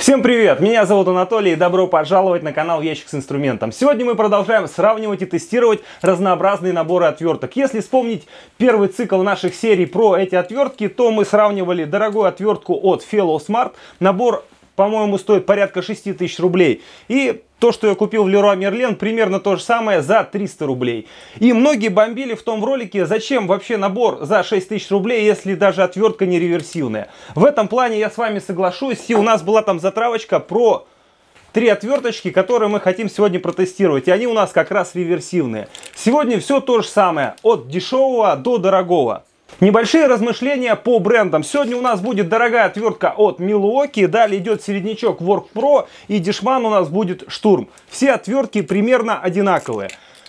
Всем привет! Меня зовут Анатолий и добро пожаловать на канал Ящик с инструментом. Сегодня мы продолжаем сравнивать и тестировать разнообразные наборы отверток. Если вспомнить первый цикл наших серий про эти отвертки, то мы сравнивали дорогую отвертку от Fellow Smart. Набор, по-моему, стоит порядка 6000 рублей. И то, что я купил в Leroy Merlin, примерно то же самое за 300 рублей. И многие бомбили в том ролике, зачем вообще набор за 6000 рублей, если даже отвертка не реверсивная. В этом плане я с вами соглашусь. И у нас была там затравочка про 3 отверточки, которые мы хотим сегодня протестировать. И они у нас как раз реверсивные. Сегодня все то же самое, от дешевого до дорогого. Небольшие размышления по брендам. Сегодня у нас будет дорогая отвертка от Milwaukee, далее идет середнячок Work Pro и дешман у нас будет Штурм. Все отвертки примерно одинаковые.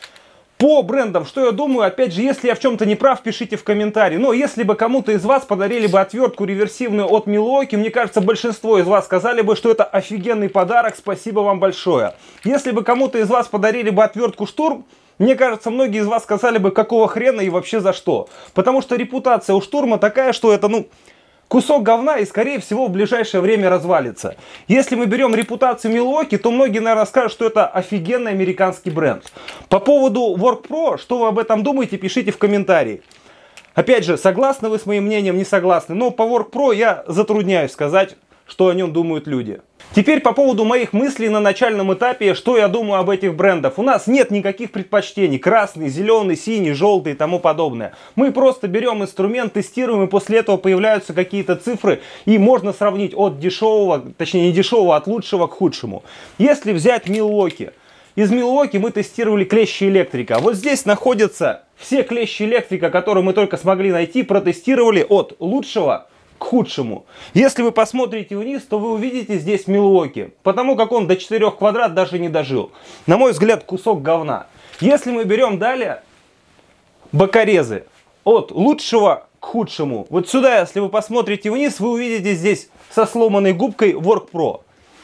По брендам, что я думаю, опять же, если я в чем-то не прав, пишите в комментарии. Но если бы кому-то из вас подарили бы отвертку реверсивную от Milwaukee, мне кажется, большинство из вас сказали бы, что это офигенный подарок, спасибо вам большое. Если бы кому-то из вас подарили бы отвертку Штурм, мне кажется, многие из вас сказали бы, какого хрена и вообще за что. Потому что репутация у Штурма такая, что это, кусок говна и, скорее всего, в ближайшее время развалится. Если мы берем репутацию Milwaukee, то многие, наверное, скажут, что это офигенный американский бренд. По поводу Work Pro, что вы об этом думаете, пишите в комментарии. Опять же, согласны вы с моим мнением, не согласны. Но по Work Pro я затрудняюсь сказать, что о нем думают люди. Теперь по поводу моих мыслей на начальном этапе, что я думаю об этих брендах. У нас нет никаких предпочтений. Красный, зеленый, синий, желтый и тому подобное. Мы просто берем инструмент, тестируем, и после этого появляются какие-то цифры. И можно сравнить от дешевого, точнее не дешевого, от лучшего к худшему. Если взять Milwaukee. Из Milwaukee мы тестировали клещи электрика. Вот здесь находятся все клещи электрика, которые мы только смогли найти, протестировали от лучшего к худшему. Если вы посмотрите вниз, то вы увидите здесь Milwaukee, потому как он до 4 квадрат даже не дожил. На мой взгляд, кусок говна. Если мы берем далее бокорезы, от лучшего к худшему. Вот сюда, если вы посмотрите вниз, вы увидите здесь со сломанной губкой Work Pro.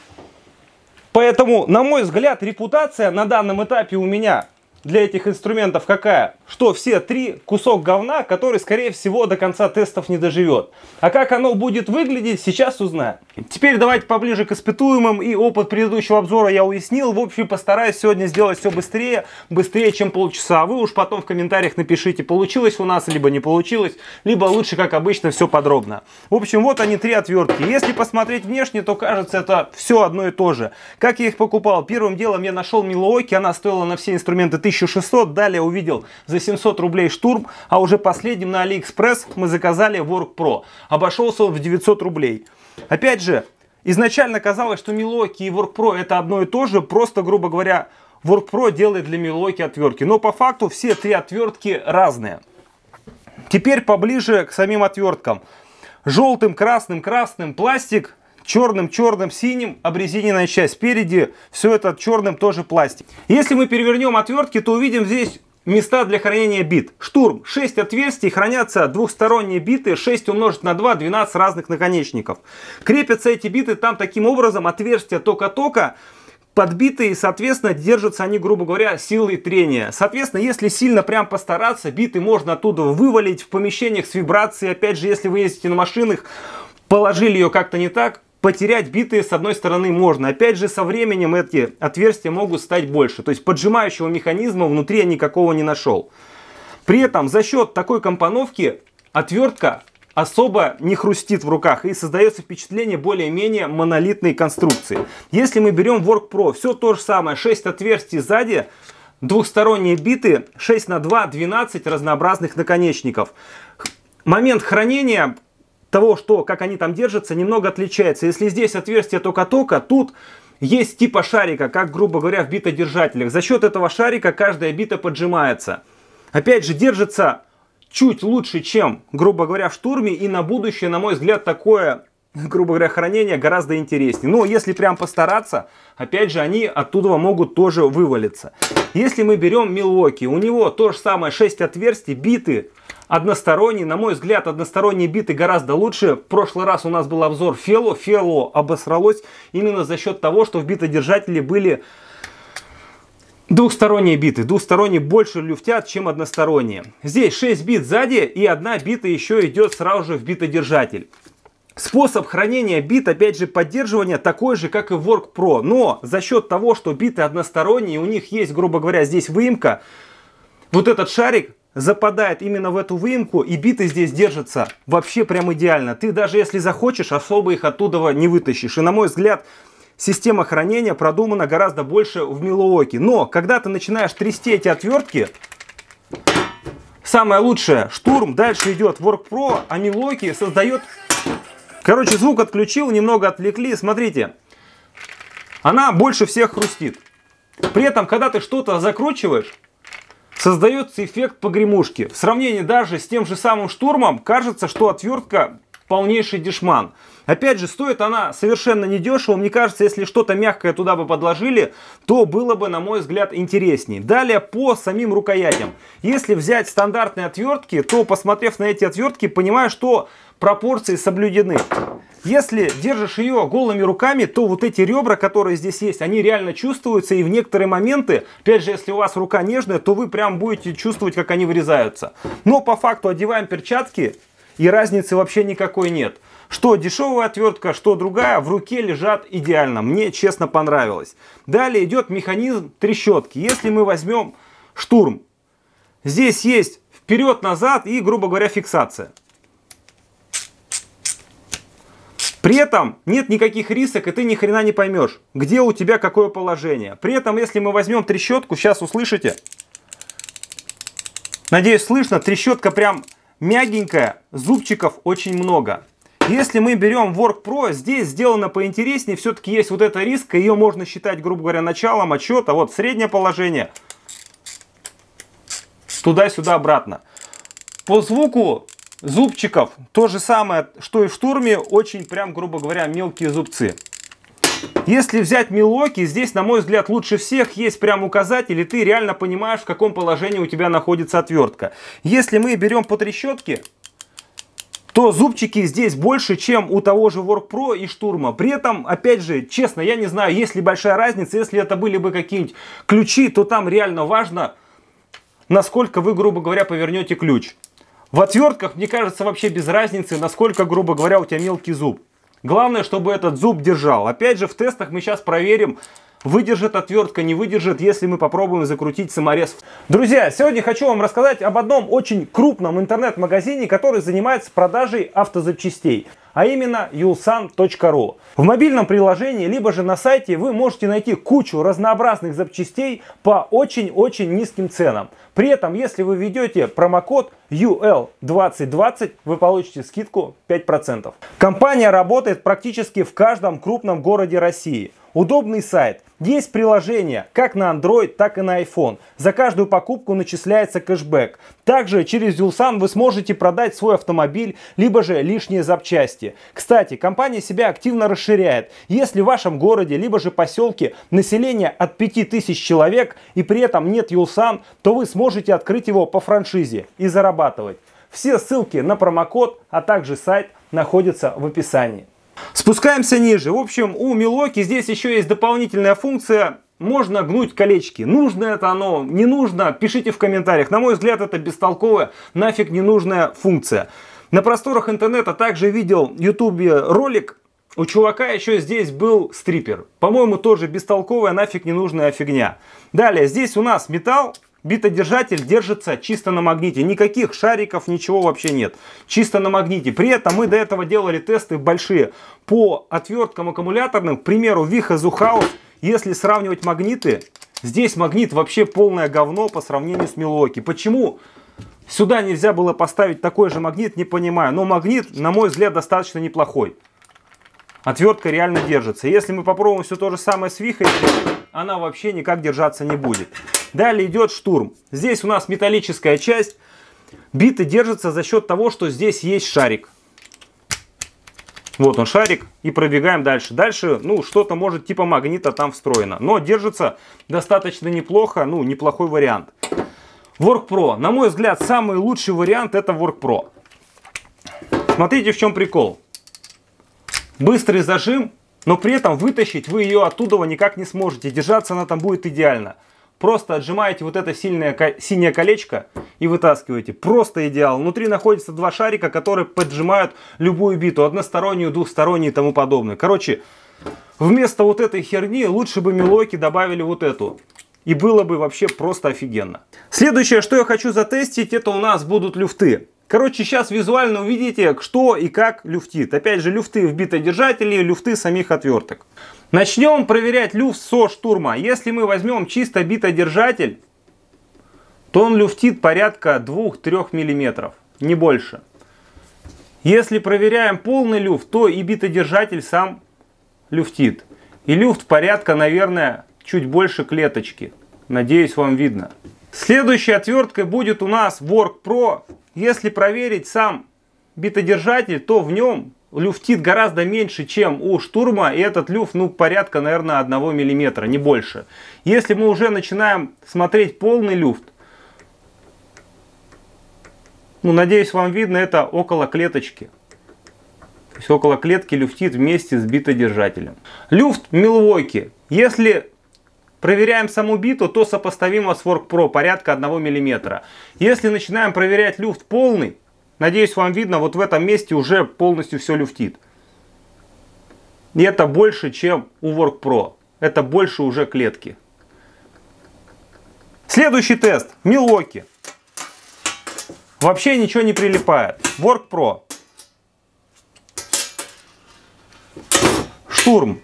Поэтому, на мой взгляд, репутация на данном этапе у меня для этих инструментов какая? Что все 3 кусок говна, который, скорее всего, до конца тестов не доживет. А как оно будет выглядеть, сейчас узнаем. Теперь давайте поближе к испытуемым. И опыт предыдущего обзора я уяснил. В общем, постараюсь сегодня сделать все быстрее, чем полчаса. А вы уж потом в комментариях напишите, получилось у нас, либо не получилось, либо лучше, как обычно, все подробно. В общем, вот они 3 отвертки. Если посмотреть внешне, то кажется, это все одно и то же. Как я их покупал? Первым делом я нашел Milwaukee, она стоила на все инструменты 1600, далее увидел за 700 рублей Штурм, а уже последним на AliExpress мы заказали Work Pro. Обошелся он в 900 рублей. Опять же, изначально казалось, что Milwaukee и Work Pro это одно и то же, просто, грубо говоря, Work Pro делает для Milwaukee отвертки. Но по факту все 3 отвертки разные. Теперь поближе к самим отверткам. Желтым, красным пластик. Черным, синим, обрезиненная часть спереди, все это черным тоже пластик. Если мы перевернем отвертки, то увидим здесь места для хранения бит. Штурм, 6 отверстий, хранятся двухсторонние биты, 6 умножить на 2, 12 разных наконечников. Крепятся эти биты там таким образом, отверстия тока-тока подбитые, и, соответственно, держатся они, грубо говоря, силой трения. Соответственно, если сильно прям постараться, биты можно оттуда вывалить в помещениях с вибрацией. Опять же, если вы ездите на машинах, положили ее как-то не так, потерять биты с одной стороны можно. Опять же, со временем эти отверстия могут стать больше. То есть поджимающего механизма внутри я никакого не нашел. При этом за счет такой компоновки отвертка особо не хрустит в руках и создается впечатление более-менее монолитной конструкции. Если мы берем Work Pro, все то же самое. 6 отверстий сзади, двухсторонние биты, 6 на 2, 12 разнообразных наконечников. Момент хранения того, как они там держатся, немного отличается. Если здесь отверстие тока-тока, тут есть типа шарика, как, грубо говоря, в битодержателях. За счет этого шарика каждая бита поджимается. Опять же, держится чуть лучше, чем, грубо говоря, в Штурме. И на будущее, на мой взгляд, такое, грубо говоря, хранение гораздо интереснее. Но если прям постараться, опять же, они оттуда могут тоже вывалиться. Если мы берем Milwaukee, у него то же самое, 6 отверстий, биты односторонние. На мой взгляд, односторонние биты гораздо лучше. В прошлый раз у нас был обзор Fellow. Fellow обосралось именно за счет того, что в битодержателе были двухсторонние биты. Двухсторонние больше люфтят, чем односторонние. Здесь 6 бит сзади и 1 бита еще идет сразу же в битодержатель. Способ хранения бит, опять же, поддерживания такой же, как и в Work Pro. Но за счет того, что биты односторонние, у них есть, грубо говоря, здесь выемка, вот этот шарик западает именно в эту выемку, и биты здесь держатся вообще прям идеально. Ты даже если захочешь, особо их оттуда не вытащишь. И на мой взгляд, система хранения продумана гораздо больше в Milwaukee. Но когда ты начинаешь трясти эти отвертки, самое лучшее, штурм, дальше идет Work Pro, а Milwaukee создает... Короче, звук отключил, немного отвлекли. Смотрите, она больше всех хрустит. При этом, когда ты что-то закручиваешь, создается эффект погремушки. В сравнении даже с тем же самым штурмом, кажется, что отвертка полнейший дешман. Опять же, стоит она совершенно недешево. Мне кажется, если что-то мягкое туда бы подложили, то было бы, на мой взгляд, интереснее. Далее по самим рукоятям. Если взять стандартные отвертки, то, посмотрев на эти отвертки, понимаю, что пропорции соблюдены. Если держишь ее голыми руками, то вот эти ребра, которые здесь есть, они реально чувствуются. И в некоторые моменты, опять же, если у вас рука нежная, то вы прям будете чувствовать, как они вырезаются. Но по факту одеваем перчатки, и разницы вообще никакой нет. Что дешевая отвертка, что другая, в руке лежат идеально. Мне, честно, понравилось. Далее идет механизм трещотки. Если мы возьмем штурм, здесь есть вперед-назад и, грубо говоря, фиксация. При этом нет никаких рисок, и ты ни хрена не поймешь, где у тебя какое положение. При этом, если мы возьмем трещотку, сейчас услышите. Надеюсь, слышно, трещотка прям мягенькая, зубчиков очень много. Если мы берем Work Pro, здесь сделано поинтереснее, все-таки есть вот эта риска, ее можно считать, грубо говоря, началом отсчета. Вот среднее положение, туда-сюда, обратно. По звуку зубчиков то же самое, что и в штурме, очень прям, грубо говоря, мелкие зубцы. Если взять Milwaukee, здесь, на мой взгляд, лучше всех есть прям указатель, и ты реально понимаешь, в каком положении у тебя находится отвертка. Если мы берем по трещотке, то зубчики здесь больше, чем у того же Work Pro и штурма. При этом, опять же, честно, я не знаю, есть ли большая разница. Если это были бы какие-нибудь ключи, то там реально важно, насколько вы, грубо говоря, повернете ключ. В отвертках, мне кажется, вообще без разницы, насколько, грубо говоря, у тебя мелкий зуб. Главное, чтобы этот зуб держал. Опять же, в тестах мы сейчас проверим, выдержит отвертка, не выдержит, если мы попробуем закрутить саморез. Друзья, сегодня хочу вам рассказать об одном очень крупном интернет-магазине, который занимается продажей автозапчастей, а именно Ulsan.ru. В мобильном приложении, либо же на сайте вы можете найти кучу разнообразных запчастей по очень-очень низким ценам. При этом, если вы введете промокод UL2020, вы получите скидку 5%. Компания работает практически в каждом крупном городе России. Удобный сайт. Есть приложение как на Android, так и на iPhone. За каждую покупку начисляется кэшбэк. Также через Ulsan вы сможете продать свой автомобиль, либо же лишние запчасти. Кстати, компания себя активно расширяет. Если в вашем городе, либо же поселке население от 5000 человек и при этом нет Ulsan, то вы сможете открыть его по франшизе и зарабатывать. Все ссылки на промокод, а также сайт находятся в описании. Спускаемся ниже. В общем, у Milwaukee здесь еще есть дополнительная функция. Можно гнуть колечки. Нужно это оно, не нужно, пишите в комментариях. На мой взгляд, это бестолковая, нафиг ненужная функция. На просторах интернета также видел в ютубе ролик. У чувака еще здесь был стрипер. По-моему, тоже бестолковая, нафиг ненужная фигня. Далее, здесь у нас металл. Битодержатель держится чисто на магните. Никаких шариков, ничего вообще нет. Чисто на магните. При этом мы до этого делали тесты большие по отверткам аккумуляторным. К примеру, Wiha Zuhaus. Если сравнивать магниты, здесь магнит вообще полное говно по сравнению с Milwaukee. Почему сюда нельзя было поставить такой же магнит, не понимаю. Но магнит, на мой взгляд, достаточно неплохой. Отвертка реально держится. Если мы попробуем все то же самое с Wiha, она вообще никак держаться не будет. Далее идет штурм. Здесь у нас металлическая часть. Биты держатся за счет того, что здесь есть шарик. Вот он шарик. И пробегаем дальше. Дальше, ну, что-то может типа магнита там встроено. Но держится достаточно неплохо. Ну, неплохой вариант. Work Pro. На мой взгляд, самый лучший вариант это Work Pro. Смотрите, в чем прикол. Быстрый зажим, но при этом вытащить вы ее оттуда никак не сможете. Держаться она там будет идеально. просто отжимаете вот это синее колечко и вытаскиваете. Просто идеал. Внутри находятся два шарика, которые поджимают любую биту. Одностороннюю, двухстороннюю и тому подобное. Короче, вместо вот этой херни лучше бы Milwaukee добавили вот эту. И было бы вообще просто офигенно. Следующее, что я хочу затестить, это у нас будут люфты. Короче, сейчас визуально увидите, что и как люфтит. Опять же, люфты в битодержателе, люфты самих отверток. Начнем проверять люфт со штурма. Если мы возьмем чисто битодержатель, то он люфтит порядка 2-3 мм, не больше. Если проверяем полный люфт, то и битодержатель сам люфтит. И люфт порядка, наверное, чуть больше клеточки. Надеюсь, вам видно. Следующей отверткой будет у нас Work Pro. Если проверить сам битодержатель, то в нем люфтит гораздо меньше, чем у штурма. И этот люфт, ну, порядка, наверное, 1 мм, не больше. Если мы уже начинаем смотреть полный люфт, ну, надеюсь, вам видно, это около клеточки. То есть около клетки люфтит вместе с битодержателем. Люфт Milwaukee. Если проверяем саму биту, то сопоставимо с Work Pro, порядка 1 мм. Если начинаем проверять люфт полный, надеюсь, вам видно, вот в этом месте уже полностью все люфтит. И это больше, чем у Work Pro. Это больше уже клетки. Следующий тест. Milwaukee. Вообще ничего не прилипает. Work Pro. Штурм.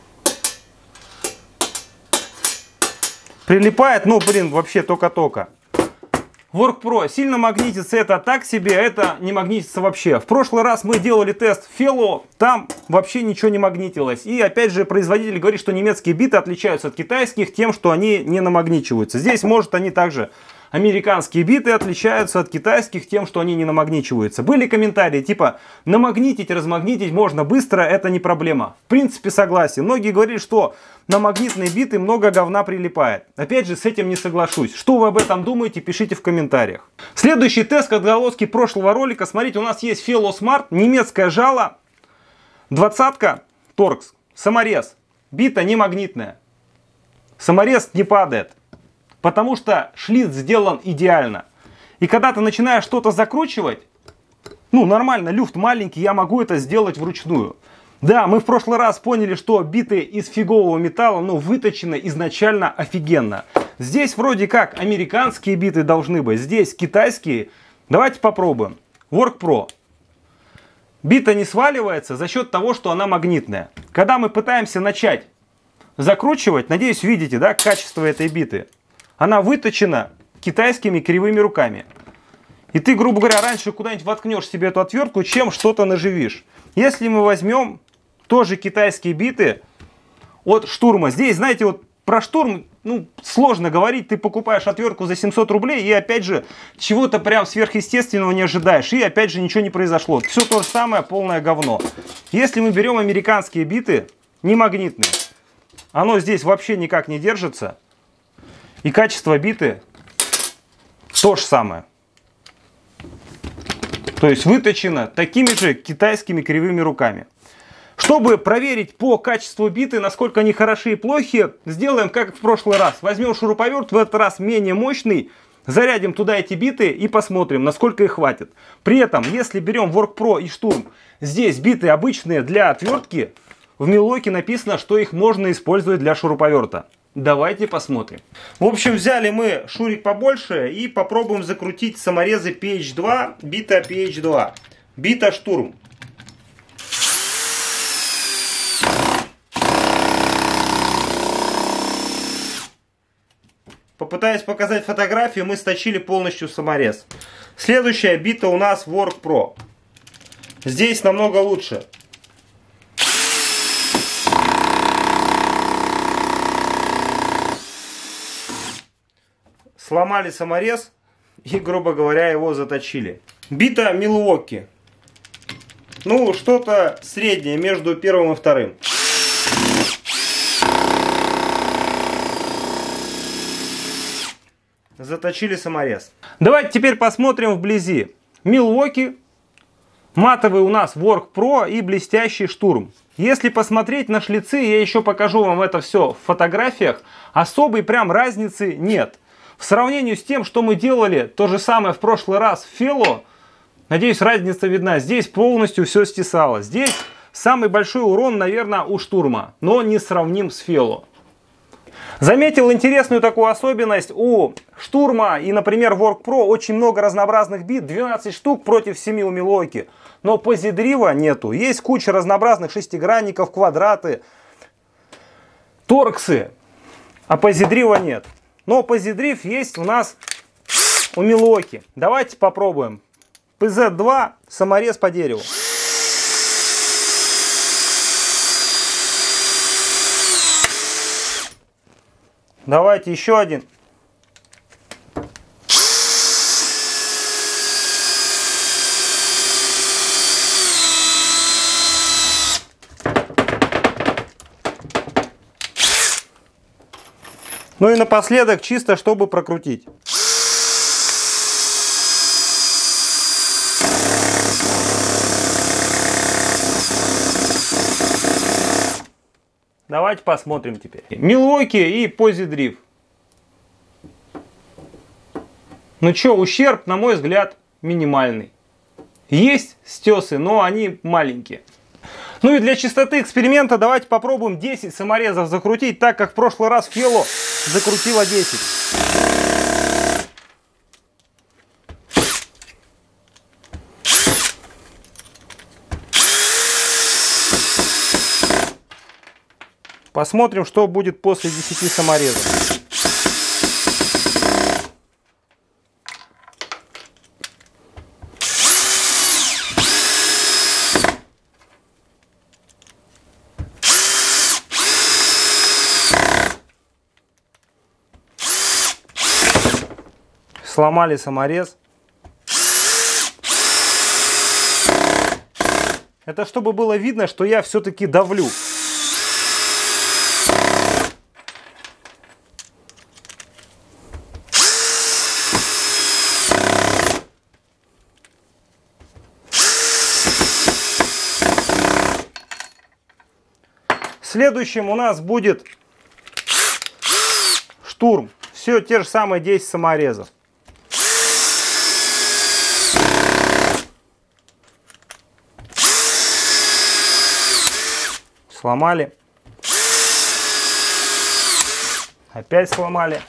Прилипает, ну, блин, вообще только-только. Work Pro сильно магнитится, это так себе, это не магнитится вообще. В прошлый раз мы делали тест Fellow, там вообще ничего не магнитилось. И опять же производитель говорит, что немецкие биты отличаются от китайских тем, что они не намагничиваются. Здесь, может, они также... Американские биты отличаются от китайских тем, что они не намагничиваются. Были комментарии типа намагнитить, размагнитить можно быстро, это не проблема. В принципе, согласен. Многие говорили, что на магнитные биты много говна прилипает. Опять же, с этим не соглашусь. Что вы об этом думаете, пишите в комментариях. Следующий тест к отголоски прошлого ролика. Смотрите, у нас есть Fellow Smart, немецкое жало, 20-ка Torx, саморез. Бита не магнитная. Саморез не падает. Потому что шлиц сделан идеально. И когда ты начинаешь что-то закручивать, ну нормально, люфт маленький, я могу это сделать вручную. Да, мы в прошлый раз поняли, что биты из фигового металла, но выточены изначально офигенно. Здесь вроде как американские биты должны быть, здесь китайские. Давайте попробуем. Work Pro. Бита не сваливается за счет того, что она магнитная. Когда мы пытаемся начать закручивать, надеюсь, видите, да, качество этой биты. Она выточена китайскими кривыми руками. И ты, грубо говоря, раньше куда-нибудь воткнешь себе эту отвертку, чем что-то наживишь. Если мы возьмем тоже китайские биты от штурма. Здесь, знаете, вот про штурм, ну, сложно говорить. Ты покупаешь отвертку за 700 рублей и, опять же, чего-то прям сверхъестественного не ожидаешь. И, опять же, ничего не произошло. Все то же самое, полное говно. Если мы берем американские биты, не магнитные, оно здесь вообще никак не держится. И качество биты то же самое. То есть выточено такими же китайскими кривыми руками. Чтобы проверить по качеству биты, насколько они хороши и плохи, сделаем как в прошлый раз. Возьмем шуруповерт, в этот раз менее мощный, зарядим туда эти биты и посмотрим, насколько их хватит. При этом, если берем Work Pro и штурм, здесь биты обычные для отвертки, в Milwaukee написано, что их можно использовать для шуруповерта. Давайте посмотрим. В общем, взяли мы шурик побольше и попробуем закрутить саморезы PH2, бита PH2, бита штурм. Попытаюсь показать фотографию, мы сточили полностью саморез. Следующая бита у нас Work Pro. Здесь намного лучше. Сломали саморез и, грубо говоря, его заточили. Бита Milwaukee. Ну, что-то среднее между первым и вторым. Заточили саморез. Давайте теперь посмотрим вблизи. Milwaukee Матовый у нас Work Pro и блестящий штурм. Если посмотреть на шлицы, я еще покажу вам это все в фотографиях, особой прям разницы нет. В сравнении с тем, что мы делали то же самое в прошлый раз в Fellow, надеюсь, разница видна. Здесь полностью все стесало. Здесь самый большой урон, наверное, у штурма, но не сравним с Fellow. Заметил интересную такую особенность: у штурма и, например, Work Pro очень много разнообразных бит, 12 штук против 7 у Milwaukee. Но позидрива нету. Есть куча разнообразных шестигранников, квадраты, торксы, а позидрива нет. Но позидрив есть у нас у Milwaukee. Давайте попробуем. PZ2, саморез по дереву. Давайте еще один. Ну и напоследок, чисто чтобы прокрутить. Давайте посмотрим теперь. Milwaukee и позидрив. Ну что, ущерб, на мой взгляд, минимальный. Есть стесы, но они маленькие. Ну и для чистоты эксперимента давайте попробуем 10 саморезов закрутить, так как в прошлый раз Fellow закрутила 10. Посмотрим, что будет после 10 саморезов. Сломали саморез. Это чтобы было видно, что я все-таки давлю. Следующим у нас будет штурм. Все те же самые 10 саморезов. Сломали. Опять сломали.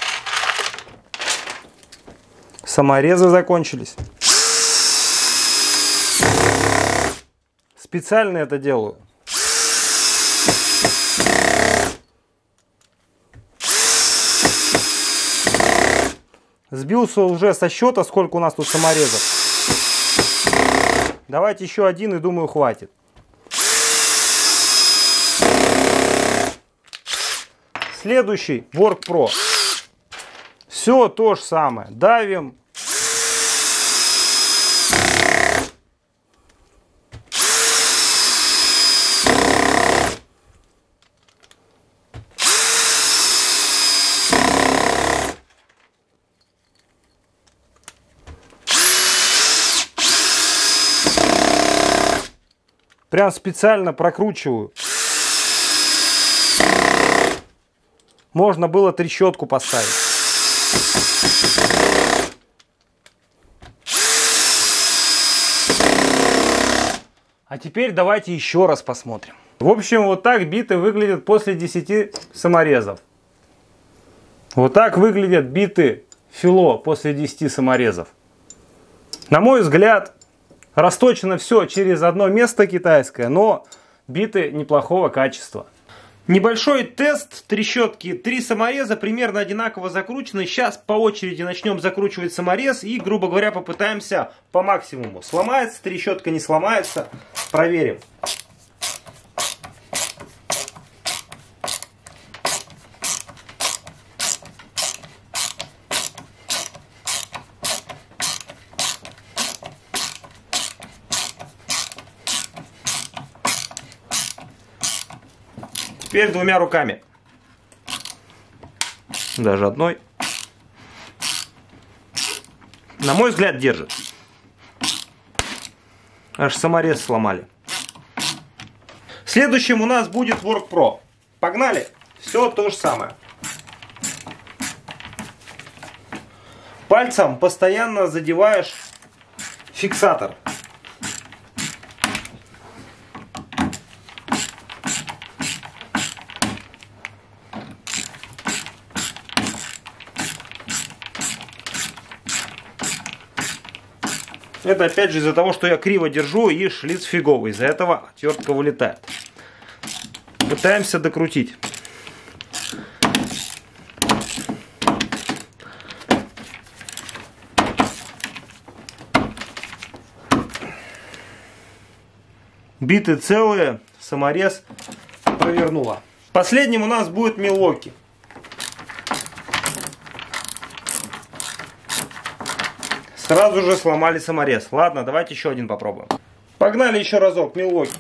Саморезы закончились. Специально это делаю. Сбился уже со счета, сколько у нас тут саморезов. Давайте еще один, и думаю, хватит. Следующий Work Pro. Все то же самое. Давим. Прям специально прокручиваю. Можно было трещотку поставить. А теперь давайте еще раз посмотрим. В общем, вот так биты выглядят после 10 саморезов. Вот так выглядят биты Fellow после 10 саморезов. На мой взгляд, расточено все через одно место китайское, но биты неплохого качества. Небольшой тест трещотки. 3 самореза примерно одинаково закручены. Сейчас по очереди начнем закручивать саморез и, грубо говоря, попытаемся по максимуму. Сломается трещотка, не сломается. Проверим. Теперь двумя руками. Даже одной. На мой взгляд, держит. Аж саморез сломали. Следующим у нас будет Work Pro. Погнали! Все то же самое. Пальцем постоянно задеваешь фиксатор. Это опять же из-за того, что я криво держу и шлиц фиговый. Из-за этого отвертка вылетает. Пытаемся докрутить. Биты целые, саморез провернула. Последним у нас будет Milwaukee. Сразу же сломали саморез. Ладно, давайте еще один попробуем. Погнали еще разок, Milwaukee.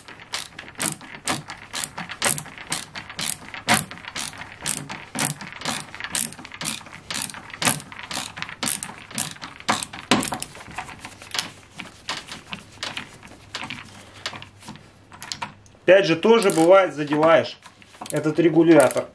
Опять же, тоже бывает, задеваешь этот регулятор.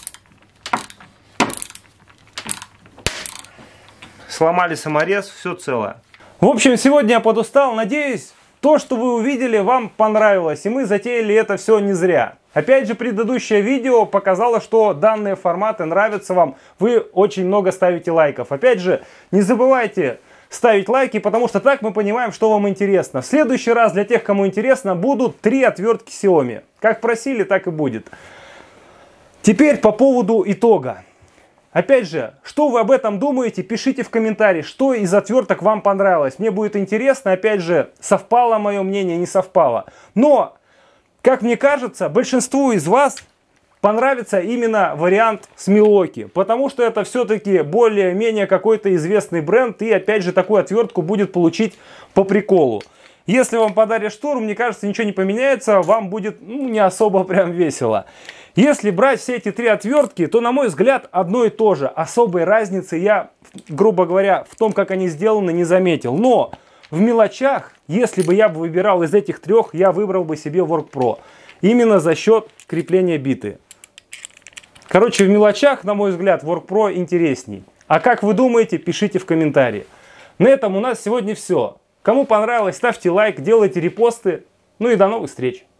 Сломали саморез, все целое. В общем, сегодня я подустал. Надеюсь, то, что вы увидели, вам понравилось. И мы затеяли это все не зря. Опять же, предыдущее видео показало, что данные форматы нравятся вам. Вы очень много ставите лайков. Опять же, не забывайте ставить лайки, потому что так мы понимаем, что вам интересно. В следующий раз для тех, кому интересно, будут 3 отвертки Xiaomi. Как просили, так и будет. Теперь по поводу итога. Опять же, что вы об этом думаете, пишите в комментарии, что из отверток вам понравилось. Мне будет интересно, опять же, совпало мое мнение, не совпало. Но, как мне кажется, большинству из вас понравится именно вариант с Milwaukee, потому что это все-таки более-менее какой-то известный бренд, и опять же такую отвертку будет получить по приколу. Если вам подарят штурм, мне кажется, ничего не поменяется, вам будет не особо прям весело. Если брать все эти 3 отвертки, то, на мой взгляд, одно и то же. Особой разницы я, грубо говоря, в том, как они сделаны, не заметил. Но в мелочах, если бы я выбирал из этих 3, я выбрал бы себе Work Pro. Именно за счет крепления биты. Короче, в мелочах, на мой взгляд, Work Pro интересней. А как вы думаете, пишите в комментарии. На этом у нас сегодня все. Кому понравилось, ставьте лайк, делайте репосты. Ну и до новых встреч.